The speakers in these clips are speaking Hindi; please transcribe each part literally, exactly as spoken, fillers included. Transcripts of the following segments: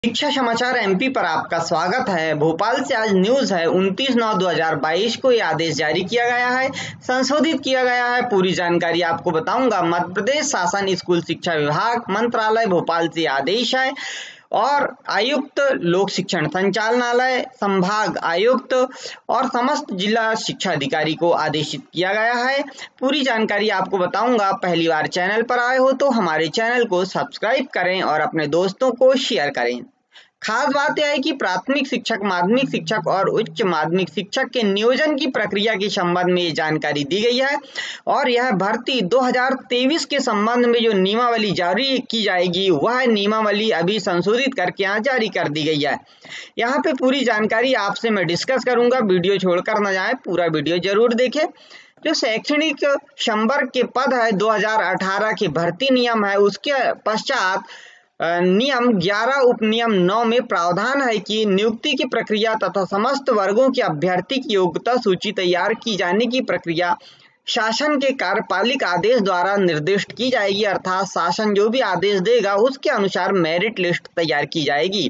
शिक्षा समाचार एमपी पर आपका स्वागत है। भोपाल से आज न्यूज है उनतीस नौ दो हजार बाईस को यह आदेश जारी किया गया है, संशोधित किया गया है। पूरी जानकारी आपको बताऊंगा। मध्य प्रदेश शासन स्कूल शिक्षा विभाग मंत्रालय भोपाल से आदेश है और आयुक्त लोक शिक्षण संचालनालय संभाग आयुक्त और समस्त जिला शिक्षा अधिकारी को आदेशित किया गया है। पूरी जानकारी आपको बताऊंगा। पहली बार चैनल पर आए हो तो हमारे चैनल को सब्सक्राइब करें और अपने दोस्तों को शेयर करें। खास बात यह है कि प्राथमिक शिक्षक, माध्यमिक शिक्षक और उच्च माध्यमिक शिक्षक के नियोजन की प्रक्रिया के संबंध में ये जानकारी दी गई है और यह भर्ती दो हज़ार तेईस के संबंध में जो नियमावली जारी की जाएगी वह नियमावली अभी संशोधित करके यहाँ जारी कर दी गई है। यहाँ पे पूरी जानकारी आपसे मैं डिस्कस करूंगा, वीडियो छोड़कर न जाए, पूरा वीडियो जरूर देखें। जो शैक्षणिक संवर्ग के पद है दो हज़ार अठारह के भर्ती नियम है, उसके पश्चात नियम ग्यारह उपनियम नौ में प्रावधान है कि नियुक्ति की प्रक्रिया तथा समस्त वर्गों के अभ्यर्थी की योग्यता सूची तैयार की जाने की प्रक्रिया शासन के कार्यपालिक आदेश द्वारा निर्दिष्ट की जाएगी। अर्थात शासन जो भी आदेश देगा उसके अनुसार मेरिट लिस्ट तैयार की जाएगी।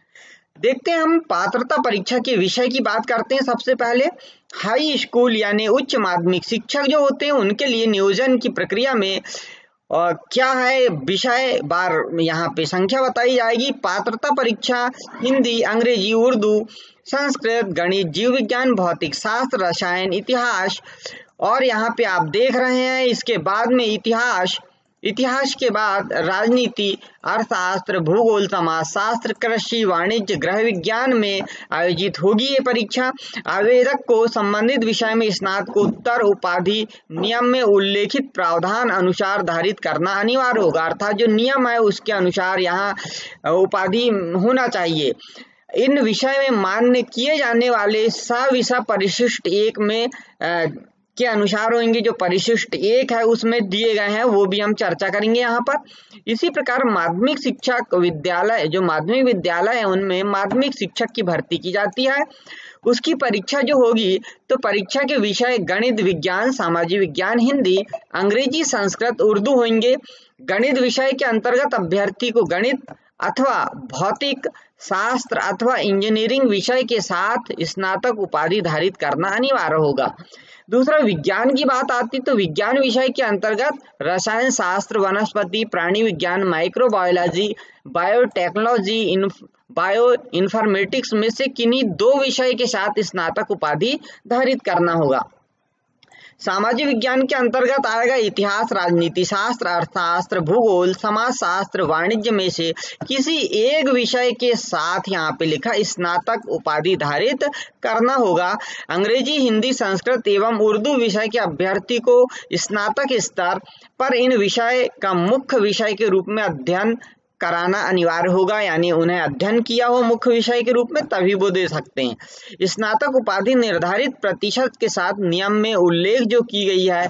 देखते हैं, हम पात्रता परीक्षा के विषय की बात करते हैं। सबसे पहले हाई स्कूल यानी उच्च माध्यमिक शिक्षक जो होते हैं उनके लिए नियोजन की प्रक्रिया में और क्या है विषय बार यहाँ पे संख्या बताई जाएगी। पात्रता परीक्षा हिंदी, अंग्रेजी, उर्दू, संस्कृत, गणित, जीव विज्ञान, भौतिक शास्त्र, रसायन, इतिहास और यहाँ पे आप देख रहे हैं इसके बाद में इतिहास इतिहास के बाद राजनीति, अर्थशास्त्र, भूगोल, समाजशास्त्र, कृषि, वाणिज्य, गृह विज्ञान में आयोजित होगी ये परीक्षा। आवेदक को संबंधित विषय में स्नातकोत्तर उपाधि नियम में उल्लेखित प्रावधान अनुसार धारित करना अनिवार्य होगा। अर्थात जो नियम है उसके अनुसार यहाँ उपाधि होना चाहिए। इन विषय में मान्य किए जाने वाले सविषय परिशिष्ट एक में आ, के अनुसार होंगे। जो परिशिष्ट एक है उसमें दिए गए हैं वो भी हम चर्चा करेंगे यहाँ पर। इसी प्रकार माध्यमिक शिक्षक विद्यालय, जो माध्यमिक विद्यालय है उनमें माध्यमिक शिक्षक की भर्ती की जाती है। उसकी परीक्षा जो होगी तो परीक्षा के विषय गणित, विज्ञान, सामाजिक विज्ञान, हिंदी, अंग्रेजी, संस्कृत, उर्दू होंगे। गणित विषय के अंतर्गत अभ्यर्थी को गणित अथवा भौतिक शास्त्र अथवा इंजीनियरिंग विषय के साथ स्नातक उपाधि धारित करना अनिवार्य होगा। दूसरा, विज्ञान की बात आती तो विज्ञान विषय के अंतर्गत रसायन शास्त्र, वनस्पति प्राणी विज्ञान, माइक्रोबायोलॉजी, बायोटेक्नोलॉजी, इन्फ बायो इन्फॉर्मेटिक्स में से किन्हीं दो विषय के साथ स्नातक उपाधि धारित करना होगा। सामाजिक विज्ञान के अंतर्गत आएगा इतिहास, राजनीति शास्त्र, अर्थशास्त्र, भूगोल, समाजशास्त्र, वाणिज्य में से किसी एक विषय के साथ यहाँ पे लिखा स्नातक उपाधि धारित करना होगा। अंग्रेजी, हिंदी, संस्कृत एवं उर्दू विषय के अभ्यर्थी को स्नातक स्तर पर इन विषय का मुख्य विषय के रूप में अध्ययन कराना अनिवार्य होगा, यानी उन्हें अध्ययन किया हो मुख्य विषय के रूप में तभी वो दे सकते हैं। स्नातक उपाधि निर्धारित प्रतिशत के साथ नियम में उल्लेख जो की गई है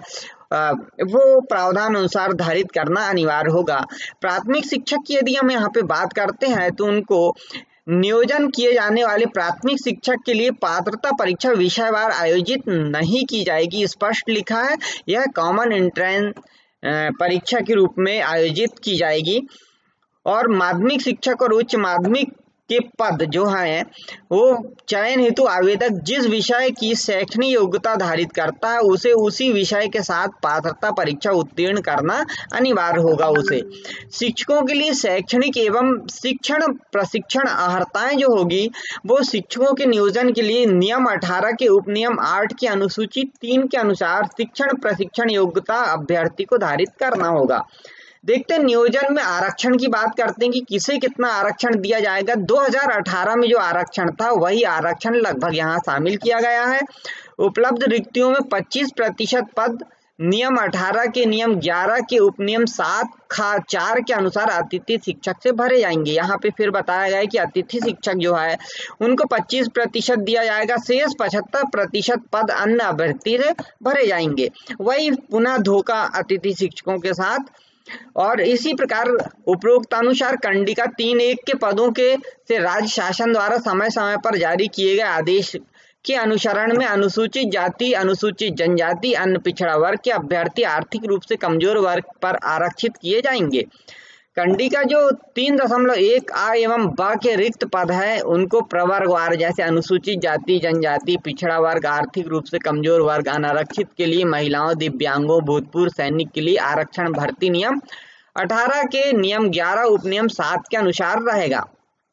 वो प्रावधान अनुसार धारित करना अनिवार्य होगा। प्राथमिक शिक्षक की यदि हम यहाँ पे बात करते हैं तो उनको नियोजन किए जाने वाले प्राथमिक शिक्षक के लिए पात्रता परीक्षा विषयवार आयोजित नहीं की जाएगी, स्पष्ट लिखा है। यह कॉमन एंट्रेंस परीक्षा के रूप में आयोजित की जाएगी। और माध्यमिक शिक्षक और उच्च माध्यमिक के पद जो हैं वो चयन हेतु आवेदक जिस विषय की शैक्षणिक योग्यता धारित करता है उसे उसी विषय के साथ पात्रता परीक्षा उत्तीर्ण करना अनिवार्य होगा उसे। शिक्षकों के लिए शैक्षणिक एवं शिक्षण प्रशिक्षण अर्हताएं जो होगी वो शिक्षकों के नियोजन के लिए नियम अठारह के उपनियम आठ की अनुसूची तीन के अनुसार शिक्षण प्रशिक्षण योग्यता अभ्यर्थी को धारित करना होगा। देखते हैं नियोजन में आरक्षण की बात करते हैं कि किसे कितना आरक्षण दिया जाएगा। दो हज़ार अठारह में जो आरक्षण था वही आरक्षण लगभग यहाँ शामिल किया गया है। उपलब्ध रिक्तियों में पच्चीस प्रतिशत पद नियम अठारह के नियम ग्यारह के उपनियम सात खा चार के अनुसार अतिथि शिक्षक से भरे जाएंगे। यहाँ पे फिर बताया गया है कि अतिथि शिक्षक जो है उनको पच्चीस प्रतिशत दिया जाएगा, शेष पचहत्तर प्रतिशत पद अन्य अभ्यर्थी से भरे जाएंगे। वही पुनः धोखा अतिथि शिक्षकों के साथ। और इसी प्रकार उपरोक्तानुसार कंडिका तीन एक के पदों के से राज्य शासन द्वारा समय समय पर जारी किए गए आदेश के अनुसरण में अनुसूचित जाति, अनुसूचित जनजाति, अन्य पिछड़ा वर्ग के अभ्यर्थी आर्थिक रूप से कमजोर वर्ग पर आरक्षित किए जाएंगे। कंडी का जो तीन दशमलव एक आ एवं ब के रिक्त पद है उनको प्रवर्गवार जैसे अनुसूचित जाति, जनजाति, पिछड़ा वर्ग, आर्थिक रूप से कमजोर वर्ग, अनारक्षित के लिए, महिलाओं, दिव्यांगों, भूतपूर्व सैनिक के लिए आरक्षण भर्ती नियम अठारह के नियम ग्यारह उपनियम सात के अनुसार रहेगा।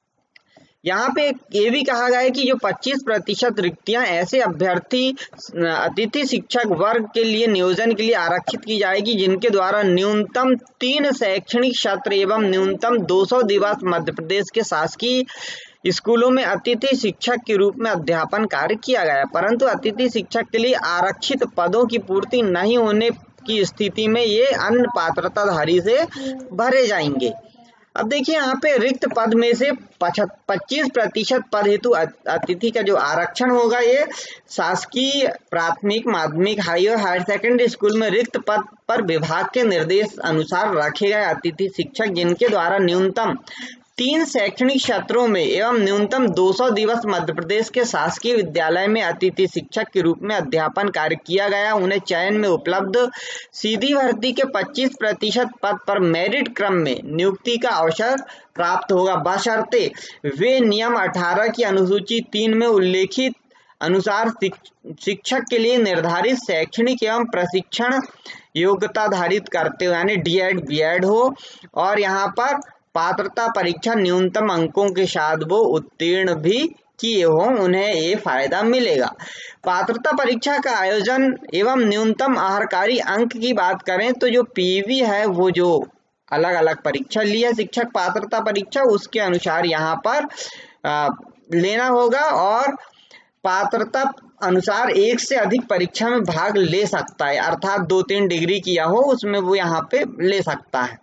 यहाँ पे ये भी कहा गया है कि जो पच्चीस प्रतिशत रिक्तियां ऐसे अभ्यर्थी अतिथि शिक्षक वर्ग के लिए नियोजन के लिए आरक्षित की जाएगी जिनके द्वारा न्यूनतम तीन शैक्षणिक सत्र एवं न्यूनतम दो सौ दिवस मध्य प्रदेश के शासकीय स्कूलों में अतिथि शिक्षक के रूप में अध्यापन कार्य किया गया। परंतु अतिथि शिक्षक के लिए आरक्षित पदों की पूर्ति नहीं होने की स्थिति में ये अन्य पात्रताधारी से भरे जाएंगे। अब देखिए यहाँ पे रिक्त पद में से पच्चीस प्रतिशत पद हेतु अतिथि का जो आरक्षण होगा ये शासकीय प्राथमिक, माध्यमिक, हाई और हायर सेकेंडरी स्कूल में रिक्त पद पर विभाग के निर्देश अनुसार रखे गए अतिथि शिक्षक जिनके द्वारा न्यूनतम तीन शैक्षणिक सत्रों में एवं न्यूनतम दो सौ दिवस मध्य प्रदेश के शासकीय विद्यालय में अतिथि शिक्षक के रूप में अध्यापन कार्य किया गया, उन्हें चयन में उपलब्ध सीधी भर्ती के पच्चीस प्रतिशत पद पर मेरिट क्रम में नियुक्ति का अवसर प्राप्त होगा, बशर्ते वे नियम अठारह की अनुसूची तीन में उल्लेखित अनुसार शिक्षक के लिए निर्धारित शैक्षणिक एवं प्रशिक्षण योग्यता धारित करते हो, यानी डी एड बी एड हो और यहाँ पर पात्रता परीक्षा न्यूनतम अंकों के साथ वो उत्तीर्ण भी किए हों, उन्हें ये फायदा मिलेगा। पात्रता परीक्षा का आयोजन एवं न्यूनतम आहारकारी अंक की बात करें तो जो पीवी है वो जो अलग अलग परीक्षा ली है शिक्षक पात्रता परीक्षा उसके अनुसार यहाँ पर आ, लेना होगा और पात्रता अनुसार एक से अधिक परीक्षा में भाग ले सकता है, अर्थात दो तीन डिग्री किया हो उसमें वो यहाँ पे ले सकता है।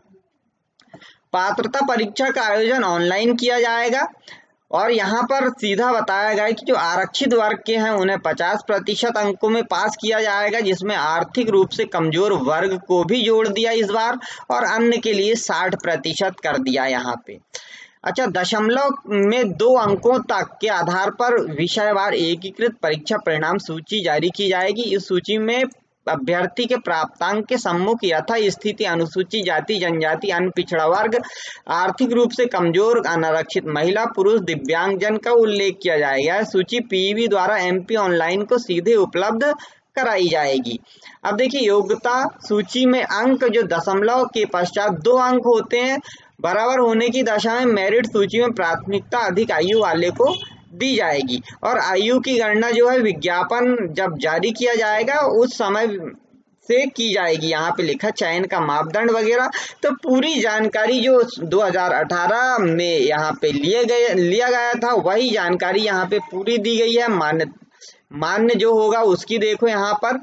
पात्रता परीक्षा का आयोजन ऑनलाइन किया जाएगा और यहाँ पर सीधा बताया गया कि जो आरक्षित वर्ग के हैं उन्हें पचास प्रतिशत अंकों में पास किया जाएगा, जिसमें आर्थिक रूप से कमजोर वर्ग को भी जोड़ दिया इस बार और अन्य के लिए साठ प्रतिशत कर दिया यहाँ पे। अच्छा, दशमलव में दो अंकों तक के आधार पर विषयवार एकीकृत परीक्षा परिणाम सूची जारी की जाएगी। इस सूची में अभ्यर्थी के प्राप्तांक के सम्मुख यथा स्थिति अनुसूचित जाति, जनजाति, अन्य पिछड़ा वर्ग, आर्थिक रूप से कमजोर, अनारक्षित, महिला, पुरुष, दिव्यांगजन का उल्लेख किया जाएगा। सूची पीवी द्वारा एमपी ऑनलाइन को सीधे उपलब्ध कराई जाएगी। अब देखिए योग्यता सूची में अंक जो दशमलव के पश्चात दो अंक होते हैं बराबर होने की दशा में मेरिट सूची में प्राथमिकता अधिक आयु वाले को दी जाएगी और आयु की गणना जो है विज्ञापन जब जारी किया जाएगा उस समय से की जाएगी। यहाँ पे लिखा चयन का मापदंड वगैरह, तो पूरी जानकारी जो दो हज़ार अठारह में यहाँ पे लिए गए लिया गया था वही जानकारी यहाँ पे पूरी दी गई है। मान्य मान्य जो होगा उसकी देखो यहाँ पर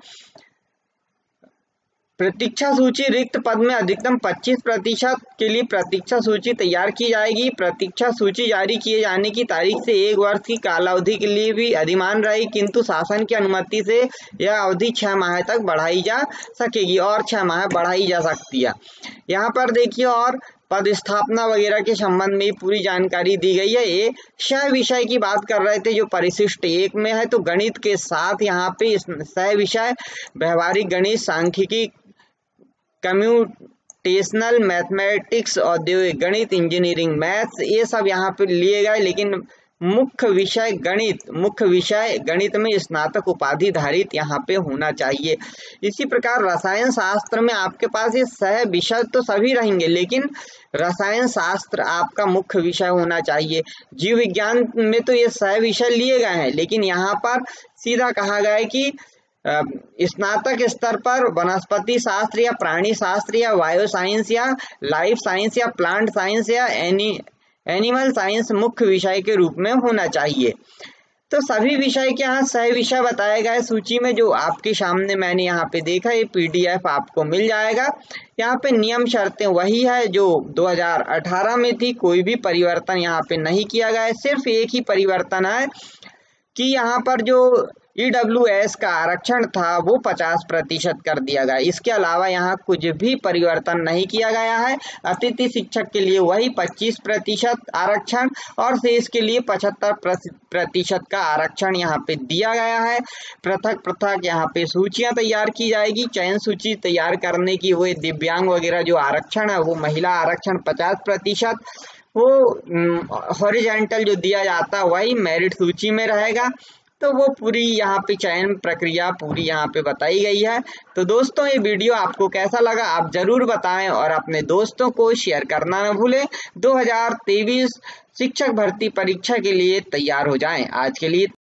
प्रतीक्षा सूची रिक्त पद में अधिकतम पच्चीस प्रतिशत के लिए प्रतीक्षा सूची तैयार की जाएगी। प्रतीक्षा सूची जारी किए जाने की तारीख से एक वर्ष की कालावधि के लिए भी अधिमान रहेगी, किंतु शासन की अनुमति से यह अवधि छह माह तक बढ़ाई जा सकेगी और छह माह बढ़ाई जा सकती है। यहाँ पर देखिए और पद स्थापना वगैरह के संबंध में पूरी जानकारी दी गई है। ये सह विषय की बात कर रहे थे जो परिशिष्ट एक में है, तो गणित के साथ यहाँ पे सह विषय व्यवहारिक गणित, सांख्यिकी, कम्प्यूटेशनल मैथमेटिक्स, औद्योगिक गणित, इंजीनियरिंग मैथ्स, ये सब यहाँ पे लिए गए, लेकिन मुख्य विषय गणित मुख्य विषय गणित में स्नातक उपाधि धारित यहाँ पे होना चाहिए। इसी प्रकार रसायन शास्त्र में आपके पास ये सह विषय तो सभी रहेंगे, लेकिन रसायन शास्त्र आपका मुख्य विषय होना चाहिए। जीव विज्ञान में तो ये सह विषय लिए गए हैं, लेकिन यहाँ पर सीधा कहा गया है कि स्नातक स्तर पर वनस्पति शास्त्र या प्राणी शास्त्र या बायो साइंस या लाइफ साइंस या प्लांट साइंस या एनी एनिमल साइंस मुख्य विषय के रूप में होना चाहिए। तो सभी विषय के यहाँ सह विषय बताए गए सूची में, जो आपके सामने मैंने यहाँ पे देखा, ये पीडीएफ आपको मिल जाएगा। यहाँ पे नियम शर्तें वही है जो दो हज़ार अठारह में थी, कोई भी परिवर्तन यहाँ पे नहीं किया गया है। सिर्फ एक ही परिवर्तन है कि यहाँ पर जो ईडब्ल्यू एस का आरक्षण था वो पचास प्रतिशत कर दिया गया। इसके अलावा यहाँ कुछ भी परिवर्तन नहीं किया गया है। अतिथि शिक्षक के लिए वही पच्चीस प्रतिशत आरक्षण और शेष के लिए पचहत्तर प्रतिशत का आरक्षण यहाँ पे दिया गया है। पृथक पृथक यहाँ पे सूचियां तैयार की जाएगी। चयन सूची तैयार करने की वो दिव्यांग वगैरह जो आरक्षण है वो महिला आरक्षण पचास प्रतिशत, वो हॉरिजॉन्टल जो दिया जाता है वही मेरिट सूची में रहेगा। तो वो पूरी यहाँ पे चयन प्रक्रिया पूरी यहाँ पे बताई गई है। तो दोस्तों ये वीडियो आपको कैसा लगा आप जरूर बताएं और अपने दोस्तों को शेयर करना न भूलें। दो हज़ार तेईस शिक्षक भर्ती परीक्षा के लिए तैयार हो जाएं। आज के लिए